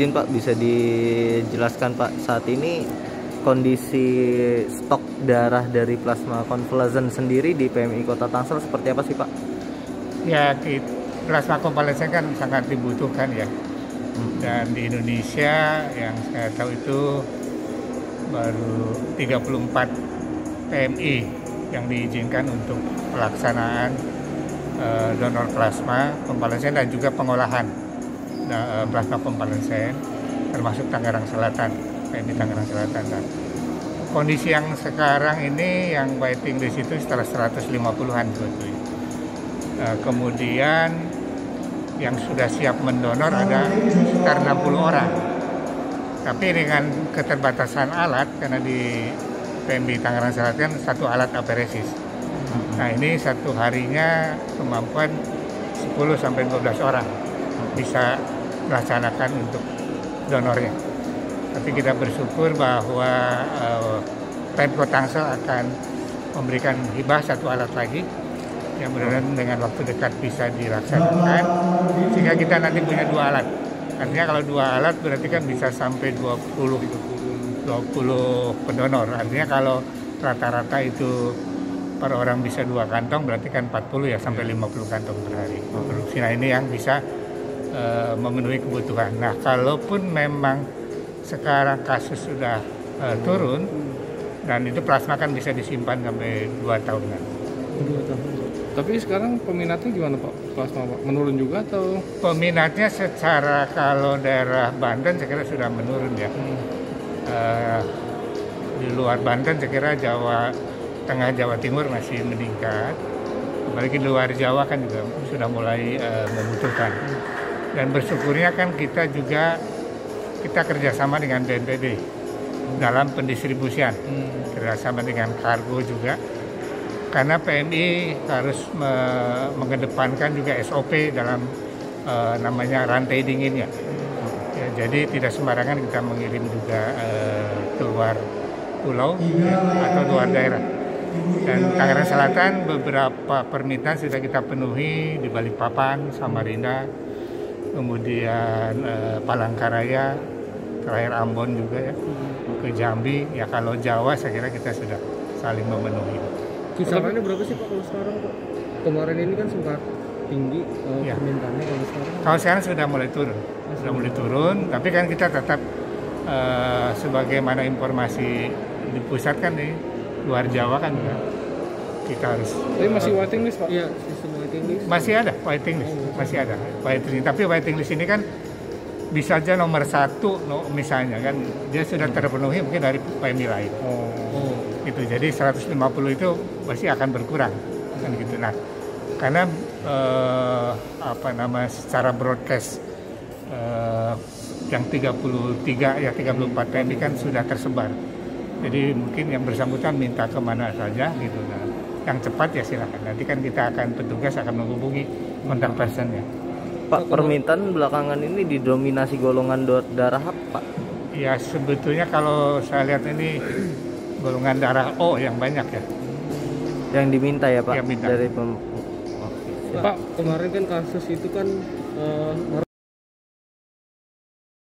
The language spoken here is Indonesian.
izin Pak, bisa dijelaskan Pak, saat ini kondisi stok darah dari plasma konvalesen sendiri di PMI Kota Tangsel seperti apa sih Pak? Ya, plasma konvalesen kan sangat dibutuhkan ya. Dan di Indonesia yang saya tahu itu baru 34 PMI yang diizinkan untuk pelaksanaan donor plasma konvalesen dan juga pengolahan plasma konvalesen, termasuk Tangerang Selatan, PMI Tangerang Selatan. Dan kondisi yang sekarang ini yang waiting list itu setelah 150-an sebetulnya. Kemudian yang sudah siap mendonor ada sekitar 60 orang. Tapi dengan keterbatasan alat, karena di PMI Tangerang Selatan satu alat aferesis. Nah ini satu harinya kemampuan 10-12 orang bisa melaksanakan untuk donornya. Tapi kita bersyukur bahwa Pemkot Tangsel akan memberikan hibah satu alat lagi yang mudah-mudahan dengan waktu dekat bisa dilaksanakan, sehingga kita nanti punya 2 alat. Artinya kalau 2 alat berarti kan bisa sampai 20 pendonor. Artinya kalau rata-rata itu per orang bisa 2 kantong, berarti kan 40 ya, sampai 50 kantong per hari produksi. Nah ini yang bisa memenuhi kebutuhan. Nah kalaupun memang sekarang kasus sudah turun, dan itu plasma kan bisa disimpan sampai 2 tahunan. 2 tahun. Tapi sekarang peminatnya gimana Pak? Plasma Pak? Menurun juga atau? Peminatnya secara kalau daerah Banten saya kira sudah menurun ya. Di luar Banten saya kira Jawa Tengah, Jawa Timur masih meningkat. Apalagi di luar Jawa kan juga sudah mulai membutuhkan. Dan bersyukurnya kan kita kerjasama dengan BNPB dalam pendistribusian, kerjasama dengan kargo juga. Karena PMI harus mengedepankan juga SOP dalam namanya rantai dinginnya. Ya, jadi tidak sembarangan kita mengirim juga keluar pulau atau luar daerah. Dan Tangerang Selatan beberapa permintaan sudah kita penuhi di Balikpapan, Samarinda, kemudian Palangkaraya, terakhir Ambon juga ya, ke Jambi. Ya kalau Jawa saya kira kita sudah saling memenuhi. Kisarannya berapa sih Pak kalau sekarang Pak? Kemarin ini kan sempat tinggi ya. Permintaannya, kalau sekarang? Kalau sekarang sudah mulai turun, tapi kan kita tetap sebagaimana informasi di pusat kan di luar Jawa kan juga kita harus. Tapi masih waiting list Pak? Iya, sistem waiting list. Masih ada waiting list, masih ada waiting list. Tapi waiting list ini kan bisa aja nomor 1 misalnya kan dia sudah terpenuhi mungkin dari PMI lain. Gitu. Jadi 150 itu pasti akan berkurang kan gitu. Nah, karena secara broadcast yang 34 PMI kan sudah tersebar. Jadi mungkin yang bersangkutan minta kemana saja gitu. Nah, yang cepat ya silakan. Nanti kan kita akan petugas akan menghubungi kontak personnya. Pak, permintaan belakangan ini didominasi golongan darah apa Pak? Ya sebetulnya kalau saya lihat ini golongan darah O yang banyak ya. Yang diminta ya Pak? Yang minta. Dari Pak, kemarin kan kasus itu kan